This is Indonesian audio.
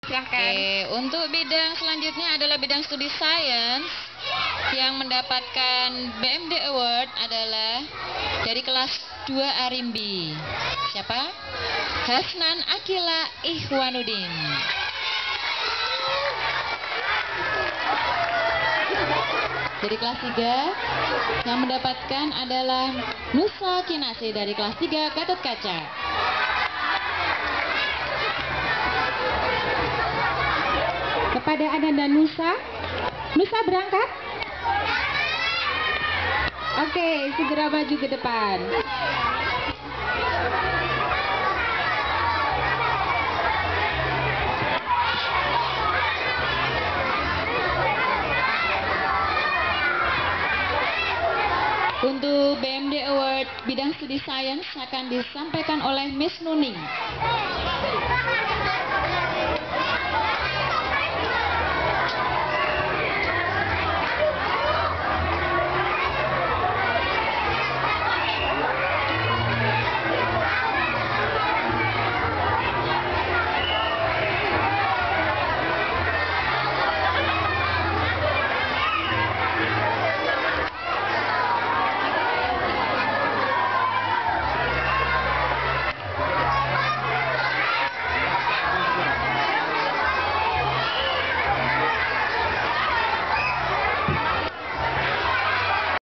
Silahkan. Oke, untuk bidang selanjutnya adalah bidang studi sains. Yang mendapatkan BMD Award adalah dari kelas 2 Arimbi. Siapa? Hasnan Akila Ihwanuddin. Dari kelas 3 yang mendapatkan adalah Nusa Kinasi dari kelas 3 Gatot Kaca. Kepada Ananda Nusa. Nusa berangkat? Oke, segera maju ke depan. Untuk BMD Award bidang studi sains akan disampaikan oleh Miss Nuning.